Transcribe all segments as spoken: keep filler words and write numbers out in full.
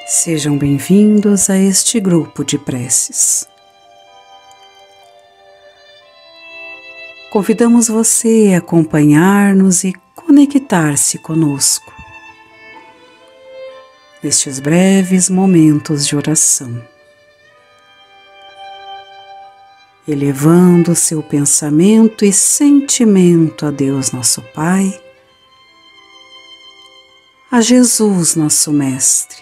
Sejam bem-vindos a este grupo de preces. Convidamos você a acompanhar-nos e conectar-se conosco nestes breves momentos de oração, elevando seu pensamento e sentimento a Deus nosso Pai, a Jesus nosso Mestre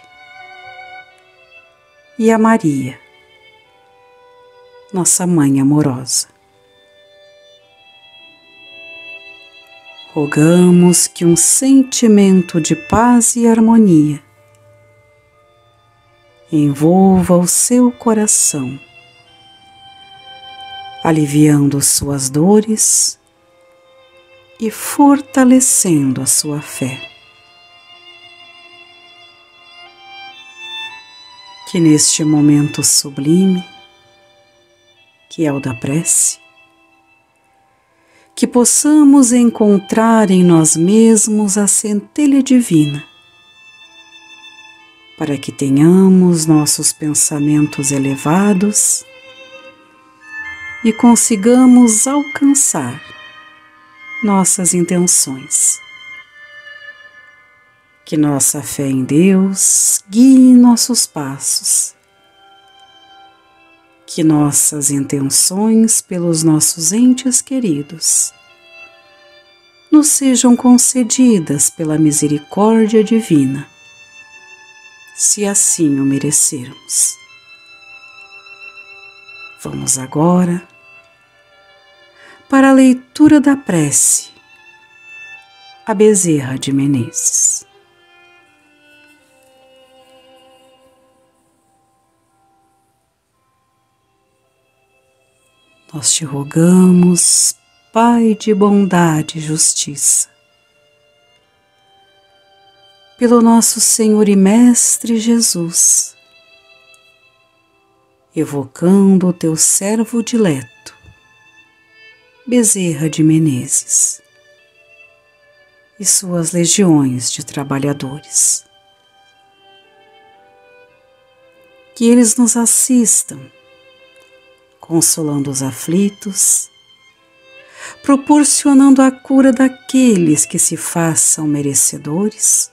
e a Maria, nossa Mãe amorosa. Rogamos que um sentimento de paz e harmonia envolva o seu coração, aliviando suas dores e fortalecendo a sua fé. Que neste momento sublime, que é o da prece, que possamos encontrar em nós mesmos a centelha divina, para que tenhamos nossos pensamentos elevados e consigamos alcançar nossas intenções. Que nossa fé em Deus guie nossos passos, que nossas intenções pelos nossos entes queridos nos sejam concedidas pela misericórdia divina, se assim o merecermos. Vamos agora para a leitura da prece a Bezerra de Menezes. Nós te rogamos, Pai de bondade e justiça, pelo nosso Senhor e Mestre Jesus, evocando o teu servo dileto, Bezerra de Menezes, e suas legiões de trabalhadores. Que eles nos assistam, consolando os aflitos, proporcionando a cura daqueles que se façam merecedores,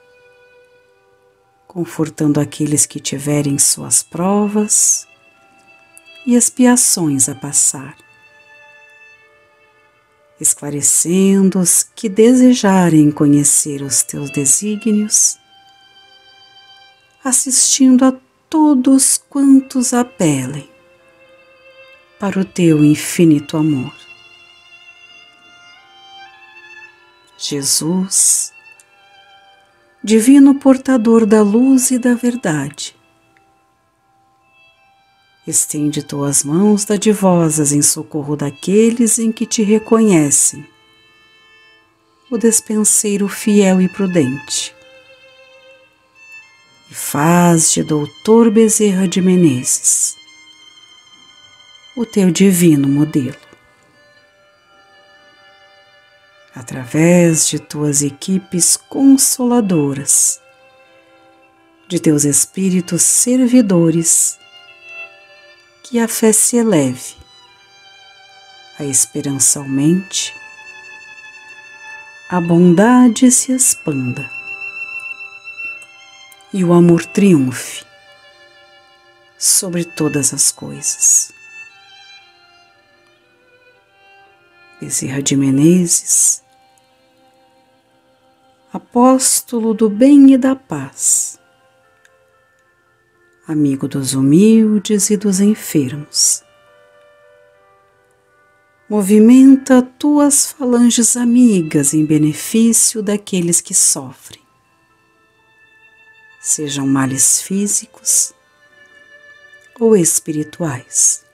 confortando aqueles que tiverem suas provas e expiações a passar, esclarecendo os que desejarem conhecer os teus desígnios, assistindo a todos quantos apelem para o teu infinito amor. Jesus, divino portador da luz e da verdade, estende tuas mãos dadivosas em socorro daqueles em que te reconhecem, o despenseiro fiel e prudente, e faz de doutor Bezerra de Menezes o teu divino modelo. Através de tuas equipes consoladoras, de teus espíritos servidores, que a fé se eleve, a esperança aumente, a bondade se expanda e o amor triunfe sobre todas as coisas. Bezerra de Menezes, apóstolo do bem e da paz, amigo dos humildes e dos enfermos, movimenta tuas falanges amigas em benefício daqueles que sofrem, sejam males físicos ou espirituais.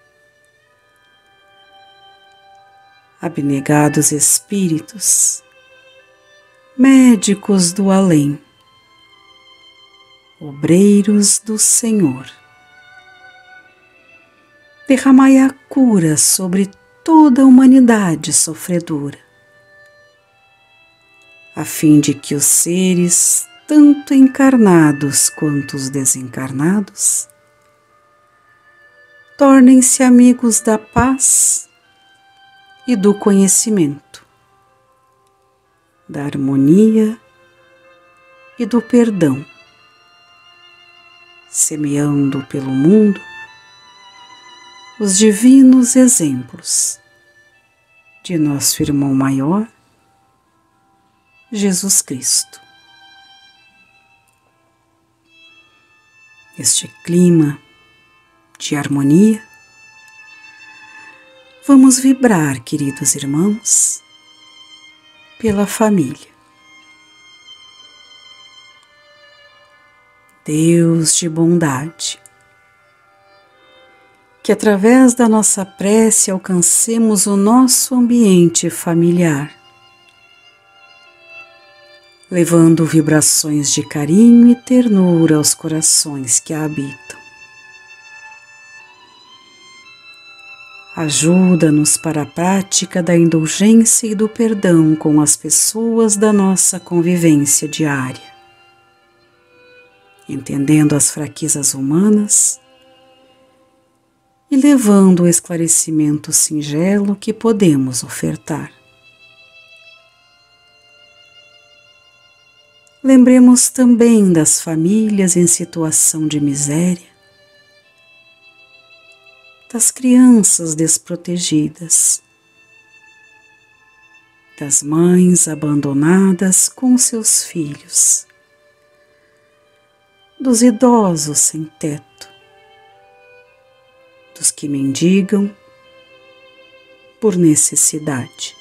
Abnegados espíritos, médicos do além, obreiros do Senhor, derramai a cura sobre toda a humanidade sofredora, a fim de que os seres tanto encarnados quanto os desencarnados, tornem-se amigos da paz e do conhecimento, da harmonia e do perdão, semeando pelo mundo os divinos exemplos de nosso irmão maior, Jesus Cristo. Este clima de harmonia, vamos vibrar, queridos irmãos, pela família. Deus de bondade, que através da nossa prece alcancemos o nosso ambiente familiar, levando vibrações de carinho e ternura aos corações que a habitam. Ajuda-nos para a prática da indulgência e do perdão com as pessoas da nossa convivência diária, entendendo as fraquezas humanas e levando o esclarecimento singelo que podemos ofertar. Lembremos também das famílias em situação de miséria, das crianças desprotegidas, das mães abandonadas com seus filhos, dos idosos sem teto, dos que mendigam por necessidade.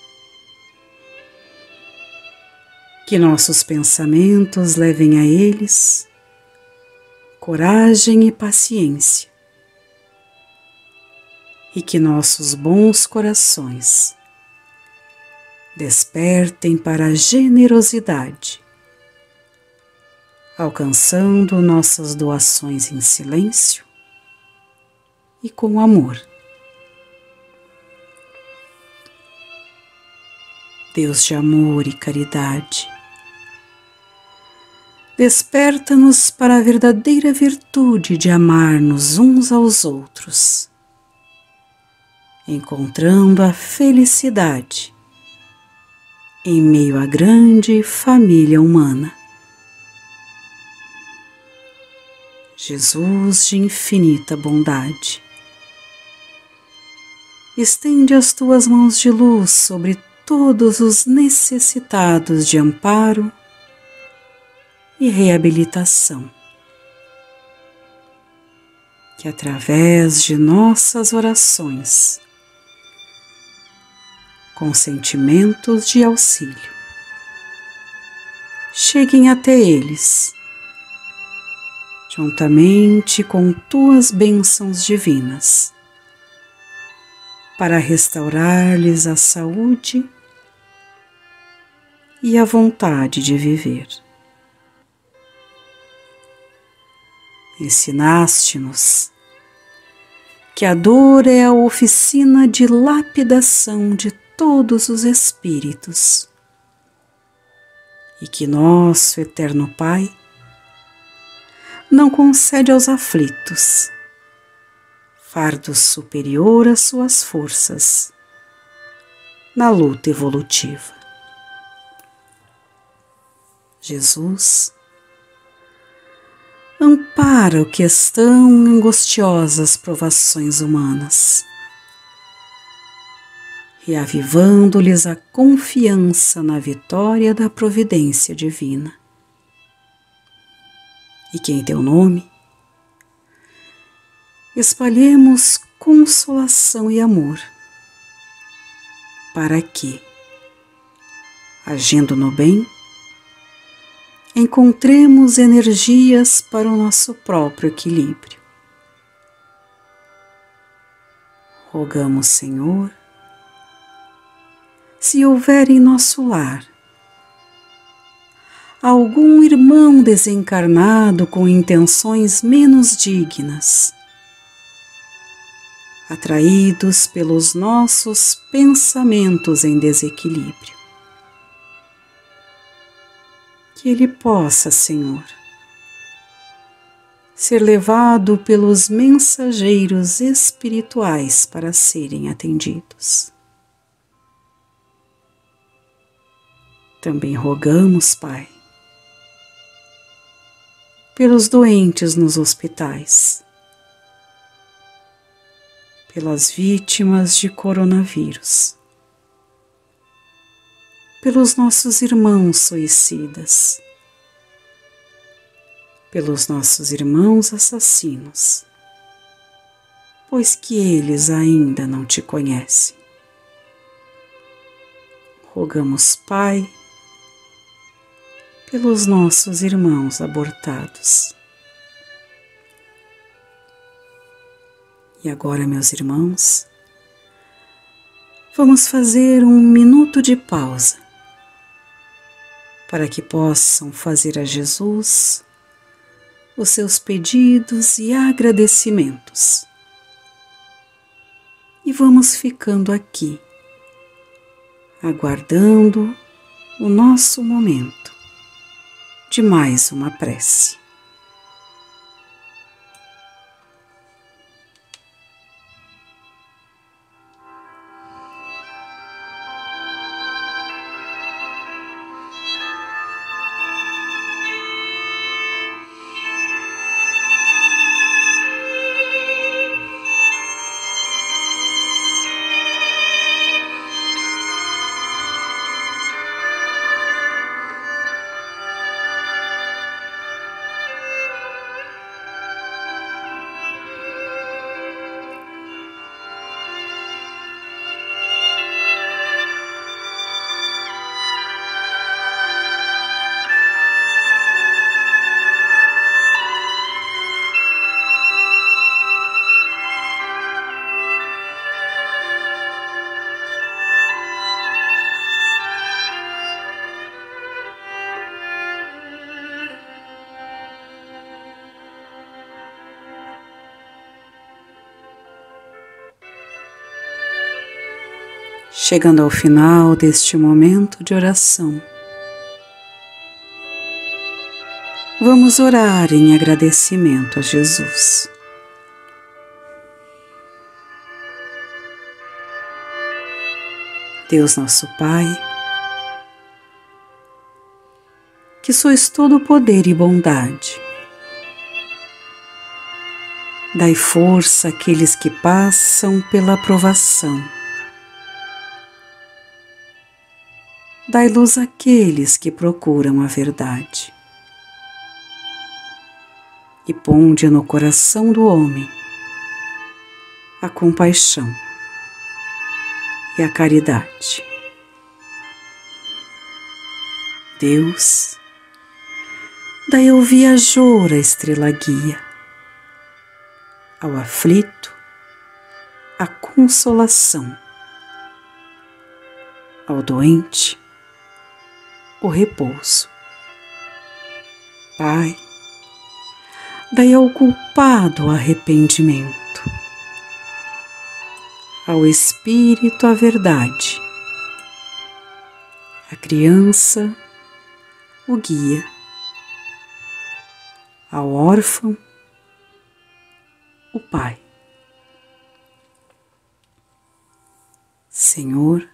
Que nossos pensamentos levem a eles coragem e paciência, e que nossos bons corações despertem para a generosidade, alcançando nossas doações em silêncio e com amor. Deus de amor e caridade, desperta-nos para a verdadeira virtude de amar-nos uns aos outros, encontrando a felicidade em meio à grande família humana. Jesus de infinita bondade, estende as tuas mãos de luz sobre todos os necessitados de amparo e reabilitação, que através de nossas orações, com sentimentos de auxílio, cheguem até eles, juntamente com tuas bênçãos divinas, para restaurar-lhes a saúde e a vontade de viver. Ensinaste-nos que a dor é a oficina de lapidação de todos os espíritos e que nosso eterno Pai não concede aos aflitos fardo superior às suas forças na luta evolutiva. Jesus, ampara o que estão em angustiosas provações humanas, reavivando-lhes a confiança na vitória da providência divina. E que em teu nome espalhemos consolação e amor, para que, agindo no bem, encontremos energias para o nosso próprio equilíbrio. Rogamos, Senhor, se houver em nosso lar algum irmão desencarnado com intenções menos dignas, atraídos pelos nossos pensamentos em desequilíbrio, que ele possa, Senhor, ser levado pelos mensageiros espirituais para serem atendidos. Também rogamos, Pai, pelos doentes nos hospitais, pelas vítimas de coronavírus, pelos nossos irmãos suicidas, pelos nossos irmãos assassinos, pois que eles ainda não te conhecem. Rogamos, Pai, pelos nossos irmãos abortados. E agora, meus irmãos, vamos fazer um minuto de pausa para que possam fazer a Jesus os seus pedidos e agradecimentos. E vamos ficando aqui, aguardando o nosso momento de mais uma prece. Chegando ao final deste momento de oração, vamos orar em agradecimento a Jesus. Deus nosso Pai, que sois todo poder e bondade, dai força àqueles que passam pela provação. Dai luz àqueles que procuram a verdade. E ponde no coração do homem a compaixão e a caridade. Deus, dai ao viajor a estrela guia, ao aflito a consolação, ao doente o repouso. Pai, dai ao culpado o arrependimento, ao espírito a verdade, à criança o guia, ao órfão o Pai. Senhor,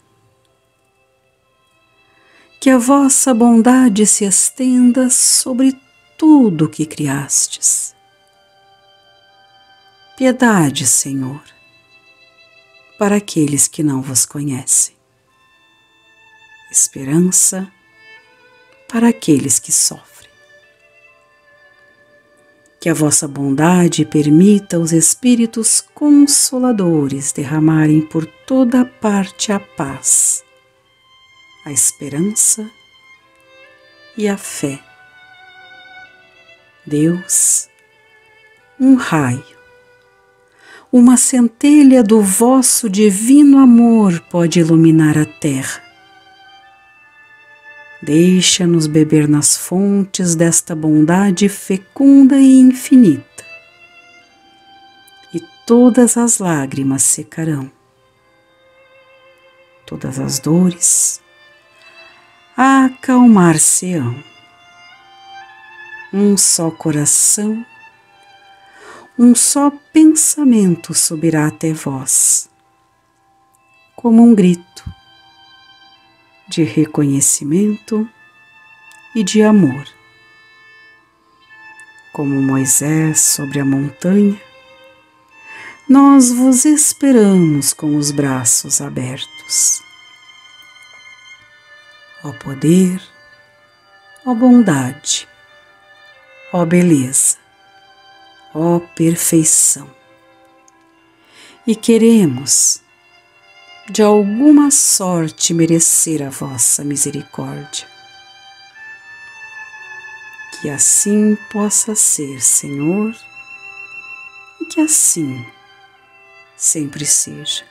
que a vossa bondade se estenda sobre tudo que criastes. Piedade, Senhor, para aqueles que não vos conhecem. Esperança para aqueles que sofrem. Que a vossa bondade permita os Espíritos Consoladores derramarem por toda parte a paz, a esperança e a fé. Deus, um raio, uma centelha do vosso divino amor pode iluminar a terra. Deixa-nos beber nas fontes desta bondade fecunda e infinita, e todas as lágrimas secarão, todas as dores acalmar-se-ão. um só coração, um só pensamento subirá até vós, como um grito de reconhecimento e de amor. Como Moisés sobre a montanha, nós vos esperamos com os braços abertos. Ó poder, ó bondade, ó beleza, ó perfeição. E queremos, de alguma sorte, merecer a vossa misericórdia. Que assim possa ser, Senhor, e que assim sempre seja.